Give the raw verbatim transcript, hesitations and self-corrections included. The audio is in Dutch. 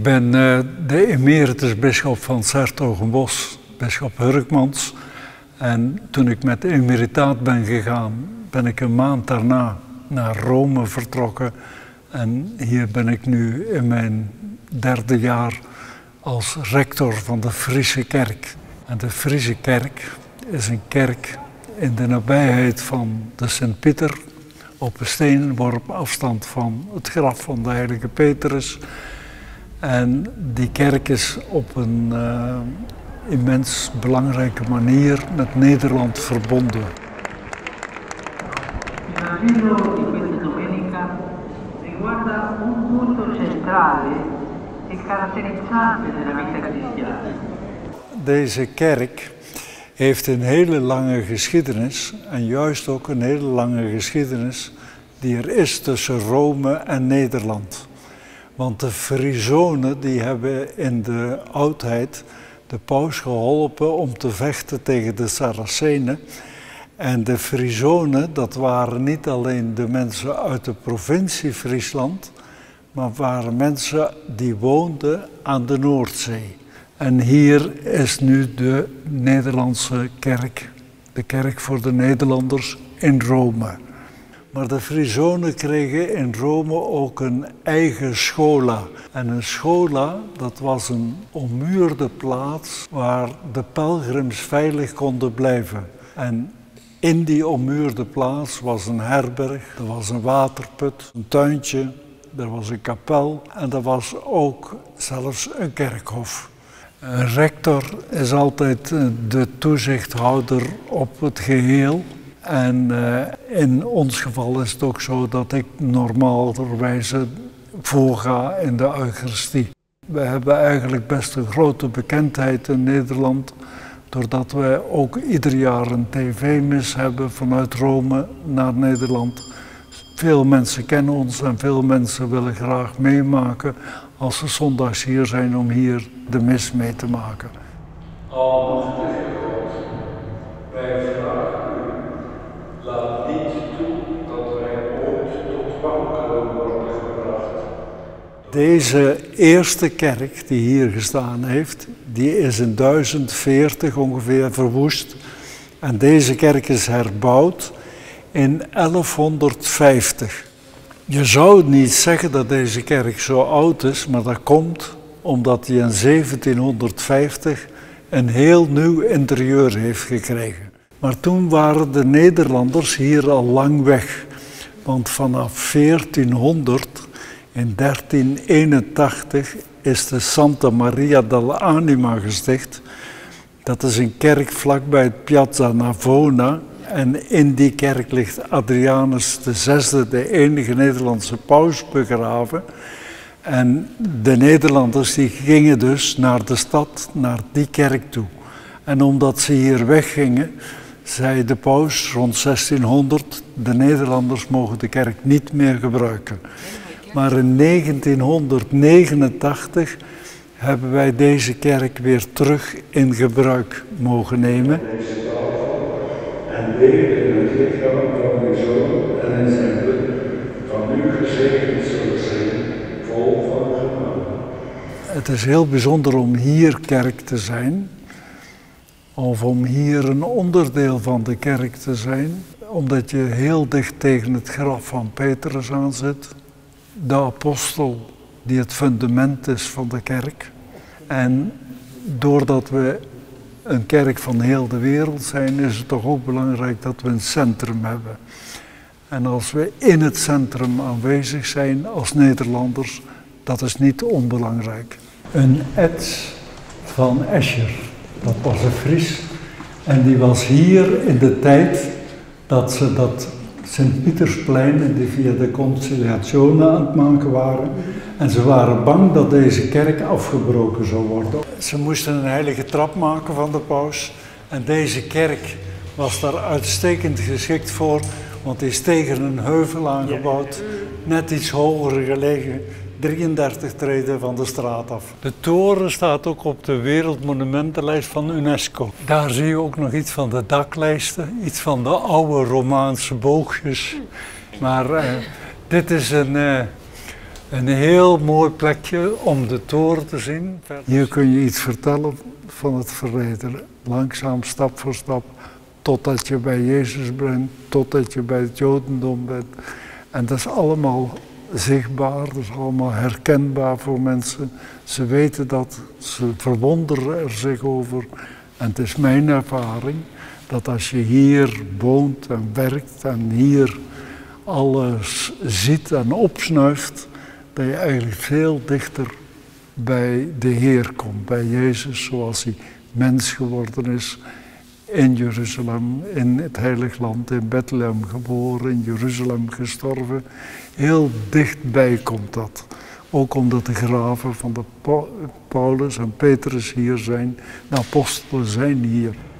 ben uh, de emeritusbisschop van 's-Hertogenbosch, bisschop Hurkmans. En toen ik met emeritaat ben gegaan, ben ik een maand daarna naar Rome vertrokken. En hier ben ik nu in mijn derde jaar als rector van de Friese Kerk. En de Friese Kerk is een kerk in de nabijheid van de Sint-Pieter, op een steenworp afstand van het graf van de heilige Petrus. En die kerk is op een uh, immens belangrijke manier met Nederland verbonden. Il Vangelo di questa domenica riguarda un punto centrale e caratterizzante della vita cristiana. Deze kerk heeft een hele lange geschiedenis en juist ook een hele lange geschiedenis die er is tussen Rome en Nederland. Want de Friesonen die hebben in de oudheid de paus geholpen om te vechten tegen de Saracenen. En de Friesonen, dat waren niet alleen de mensen uit de provincie Friesland, maar waren mensen die woonden aan de Noordzee. En hier is nu de Nederlandse kerk, de kerk voor de Nederlanders in Rome. Maar de Friesonen kregen in Rome ook een eigen schola. En een schola, dat was een ommuurde plaats waar de pelgrims veilig konden blijven. En in die ommuurde plaats was een herberg, er was een waterput, een tuintje, er was een kapel en er was ook zelfs een kerkhof. Een rector is altijd de toezichthouder op het geheel. En uh, in ons geval is het ook zo dat ik normaalderwijze voorga in de Eucharistie. We hebben eigenlijk best een grote bekendheid in Nederland, doordat wij ook ieder jaar een tv-mis hebben vanuit Rome naar Nederland. Veel mensen kennen ons en veel mensen willen graag meemaken als ze zondags hier zijn om hier de mis mee te maken. Almachtige God, wij vragen u, laat niet toe dat wij ooit tot wankelen worden gebracht. Deze eerste kerk die hier gestaan heeft, die is in duizend veertig ongeveer verwoest. En deze kerk is herbouwd in elfhonderdvijftig. Je zou niet zeggen dat deze kerk zo oud is, maar dat komt omdat hij in zeventienhonderdvijftig een heel nieuw interieur heeft gekregen. Maar toen waren de Nederlanders hier al lang weg. Want vanaf veertienhonderd, in dertien eenentachtig, is de Santa Maria dell'Anima gesticht. Dat is een kerk vlakbij het Piazza Navona. En in die kerk ligt Adrianus de zesde, de enige Nederlandse paus, begraven. En de Nederlanders die gingen dus naar de stad, naar die kerk toe. En omdat ze hier weggingen, zei de paus rond zestienhonderd, de Nederlanders mogen de kerk niet meer gebruiken. Maar in negentienhonderdnegenentachtig hebben wij deze kerk weer terug in gebruik mogen nemen. En delen in het lichaam van uw Zoon en in zijn bloed, van u gezegend zullen zijn, vol van genade. Het is heel bijzonder om hier kerk te zijn, of om hier een onderdeel van de kerk te zijn, omdat je heel dicht tegen het graf van Petrus aan zit, de apostel die het fundament is van de kerk. En doordat we een kerk van heel de wereld zijn, is het toch ook belangrijk dat we een centrum hebben. En als we in het centrum aanwezig zijn als Nederlanders, dat is niet onbelangrijk. Een ets van Escher, dat was een Fries. En die was hier in de tijd dat ze dat Sint-Pietersplein en die via de Conciliatione aan het maken waren. En ze waren bang dat deze kerk afgebroken zou worden. Ze moesten een heilige trap maken van de paus. En deze kerk was daar uitstekend geschikt voor, want die is tegen een heuvel aangebouwd, net iets hoger gelegen, drieëndertig treden van de straat af. De toren staat ook op de wereldmonumentenlijst van UNESCO. Daar zie je ook nog iets van de daklijsten, iets van de oude Romaanse boogjes. Maar uh, dit is een, uh, Een heel mooi plekje om de toren te zien. Hier kun je iets vertellen van het verleden. Langzaam, stap voor stap, totdat je bij Jezus bent, totdat je bij het Jodendom bent. En dat is allemaal zichtbaar, dat is allemaal herkenbaar voor mensen. Ze weten dat, ze verwonderen er zich over. En het is mijn ervaring dat als je hier woont en werkt en hier alles ziet en opsnuift, dat je eigenlijk veel dichter bij de Heer komt, bij Jezus zoals hij mens geworden is in Jeruzalem, in het Heilig Land, in Bethlehem geboren, in Jeruzalem gestorven. Heel dichtbij komt dat. Ook omdat de graven van de Paulus en Petrus hier zijn, de apostelen zijn hier.